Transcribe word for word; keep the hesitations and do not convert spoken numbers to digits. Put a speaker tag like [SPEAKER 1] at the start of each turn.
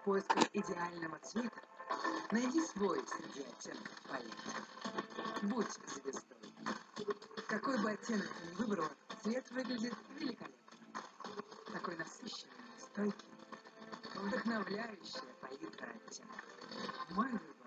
[SPEAKER 1] В поисках идеального цвета найди свой среди оттенков палитры. Будь звездой. Какой бы оттенок ты ни выбрала, цвет выглядит великолепно. Такой насыщенный, стойкий, вдохновляющая палитра оттенков. Мой выбор.